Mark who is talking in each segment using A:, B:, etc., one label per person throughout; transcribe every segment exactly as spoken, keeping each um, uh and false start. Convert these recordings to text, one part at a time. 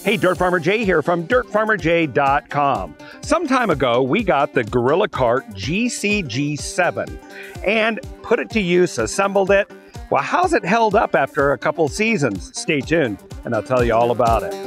A: Hey, Dirt Farmer Jay here from dirt farmer jay dot com. Some time ago, we got the Gorilla Cart G C G seven and put it to use, assembled it. Well, how's it held up after a couple seasons? Stay tuned, and I'll tell you all about it.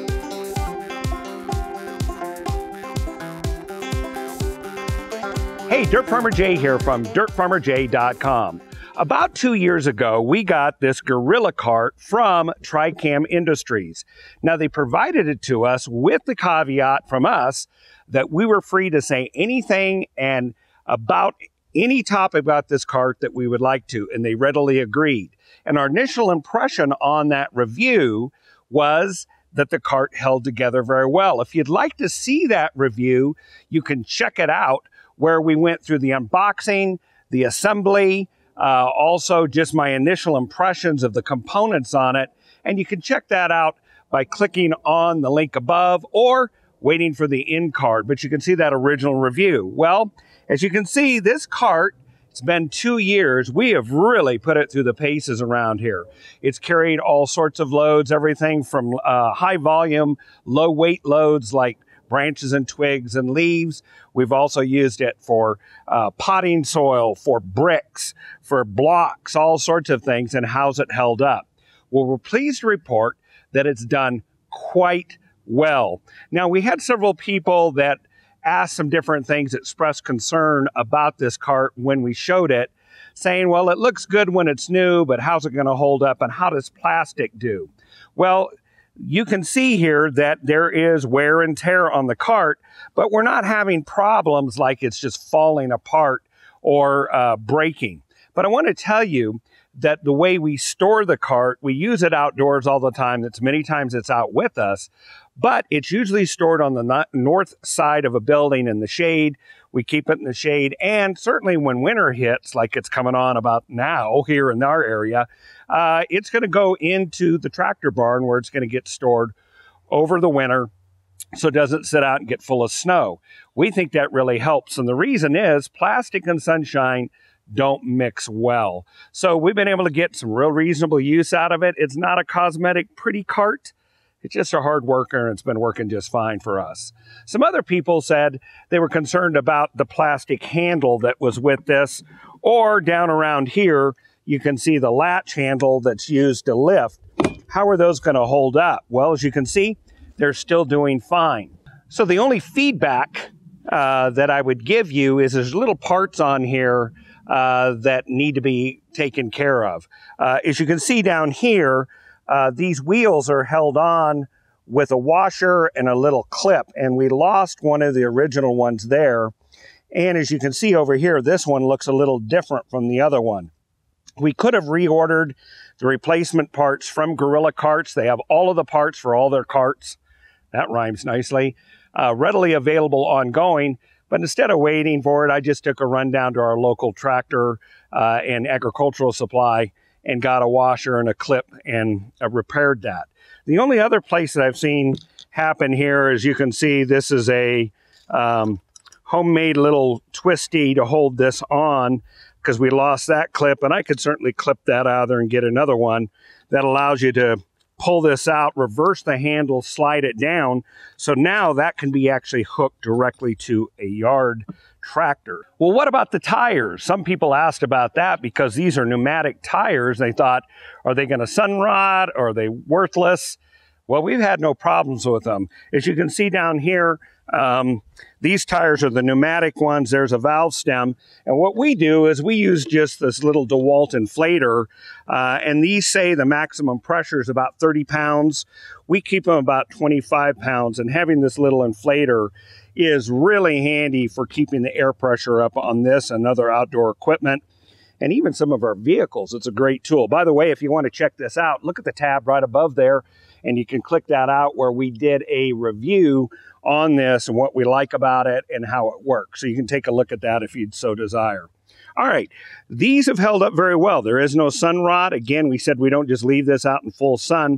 A: Hey, Dirt Farmer Jay here from dirt farmer jay dot com. About two years ago, we got this Gorilla Cart from Tricam Industries. Now, they provided it to us with the caveat from us that we were free to say anything and about any topic about this cart that we would like to, and they readily agreed. And our initial impression on that review was that the cart held together very well. If you'd like to see that review, you can check it out where we went through the unboxing, the assembly, Uh, also, just my initial impressions of the components on it. And you can check that out by clicking on the link above or waiting for the end card. But you can see that original review. Well, as you can see, this cart, it's been two years. We have really put it through the paces around here. It's carried all sorts of loads, everything from uh, high volume, low weight loads like branches and twigs and leaves. We've also used it for uh, potting soil, for bricks, for blocks, all sorts of things. And how's it held up? Well, we're pleased to report that it's done quite well. Now, we had several people that asked some different things, expressed concern about this cart when we showed it, saying, well, it looks good when it's new, but how's it going to hold up and how does plastic do? Well, you can see here that there is wear and tear on the cart, but we're not having problems like it's just falling apart or uh, breaking. But I want to tell you that the way we store the cart, we use it outdoors all the time. That's many times it's out with us, but it's usually stored on the north side of a building in the shade. We keep it in the shade, and certainly when winter hits, like it's coming on about now here in our area, uh, it's going to go into the tractor barn where it's going to get stored over the winter so it doesn't sit out and get full of snow. We think that really helps, and the reason is plastic and sunshine don't mix well. So we've been able to get some real reasonable use out of it. It's not a cosmetic pretty cart. It's just a hard worker, and it's been working just fine for us. Some other people said they were concerned about the plastic handle that was with this, or down around here, you can see the latch handle that's used to lift. How are those going to hold up? Well, as you can see, they're still doing fine. So the only feedback uh, that I would give you is there's little parts on here uh, that need to be taken care of. Uh, as you can see down here, Uh, these wheels are held on with a washer and a little clip, and we lost one of the original ones there. And as you can see over here, this one looks a little different from the other one. We could have reordered the replacement parts from Gorilla Carts. They have all of the parts for all their carts. That rhymes nicely. Uh, readily available ongoing. But instead of waiting for it, I just took a run down to our local tractor uh, and agricultural supply and got a washer and a clip and uh, repaired that. The only other place that I've seen happen here, as you can see, this is a um, homemade little twisty to hold this on because we lost that clip, and I could certainly clip that out of there and get another one that allows you to pull this out, reverse the handle, slide it down. So now that can be actually hooked directly to a yard tractor. Well, what about the tires? Some people asked about that because these are pneumatic tires. They thought, are they going to sun rot? Or are they worthless? Well, we've had no problems with them. As you can see down here, um, these tires are the pneumatic ones. There's a valve stem. And what we do is we use just this little DeWalt inflator. Uh, and these say the maximum pressure is about thirty pounds. We keep them about twenty-five pounds. And having this little inflator is really handy for keeping the air pressure up on this and other outdoor equipment. And even some of our vehicles, it's a great tool. By the way, if you want to check this out, look at the tab right above there, and you can click that out where we did a review on this and what we like about it and how it works. So you can take a look at that if you'd so desire. All right, these have held up very well. There is no sun rot. Again, we said we don't just leave this out in full sun.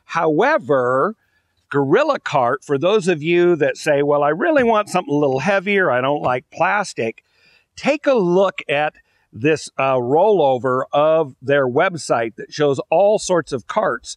A: However, Gorilla Cart, for those of you that say, well, I really want something a little heavier, I don't like plastic, take a look at this uh, rollover of their website that shows all sorts of carts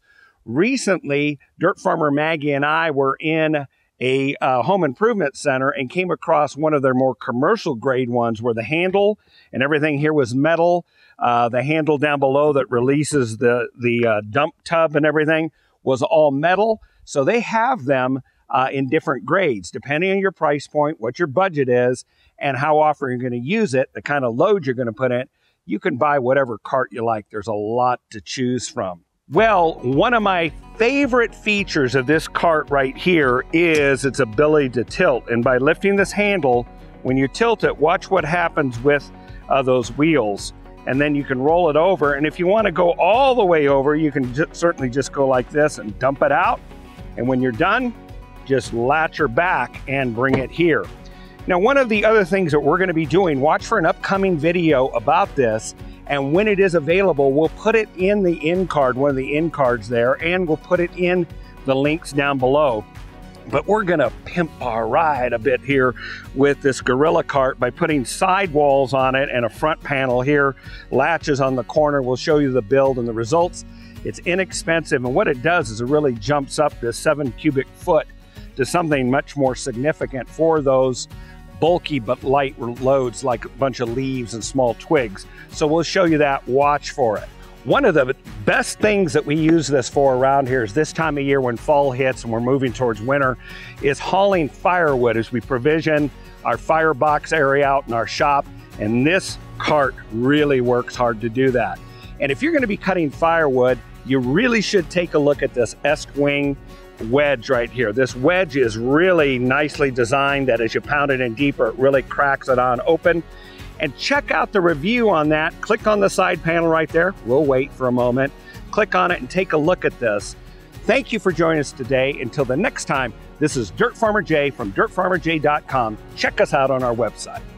A: Recently, Dirt Farmer Maggie and I were in a uh, home improvement center and came across one of their more commercial grade ones where the handle and everything here was metal. Uh, the handle down below that releases the, the uh, dump tub and everything was all metal. So they have them uh, in different grades, depending on your price point, what your budget is, and how often you're going to use it, the kind of load you're going to put in. You can buy whatever cart you like. There's a lot to choose from. Well, one of my favorite features of this cart right here is its ability to tilt. And by lifting this handle, when you tilt it, watch what happens with uh, those wheels. And then you can roll it over. And if you want to go all the way over, you can ju- certainly just go like this and dump it out. And when you're done, just latch her back and bring it here. Now, one of the other things that we're going to be doing, watch for an upcoming video about this. And when it is available, we'll put it in the end card, one of the end cards there, and we'll put it in the links down below. But we're gonna pimp our ride a bit here with this Gorilla Cart by putting sidewalls on it and a front panel here, latches on the corner. We'll show you the build and the results. It's inexpensive, and what it does is it really jumps up this seven cubic foot to something much more significant for those bulky but light loads like a bunch of leaves and small twigs. So we'll show you that, watch for it. One of the best things that we use this for around here is this time of year when fall hits and we're moving towards winter, is hauling firewood as we provision our firebox area out in our shop. And this cart really works hard to do that. And if you're going to be cutting firewood, you really should take a look at this S-wing wedge right here. This wedge is really nicely designed that as you pound it in deeper, it really cracks it on open. And check out the review on that. Click on the side panel right there. We'll wait for a moment. Click on it and take a look at this. Thank you for joining us today. Until the next time, this is Dirt Farmer Jay from dirt farmer jay dot com. Check us out on our website.